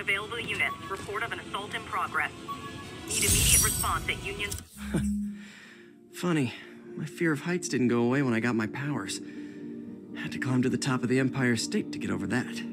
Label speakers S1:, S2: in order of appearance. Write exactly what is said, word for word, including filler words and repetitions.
S1: available units. Report of an assault in progress. Need immediate response at Union...
S2: Funny. My fear of heights didn't go away when I got my powers. Had to climb to the top of the Empire State to get over that.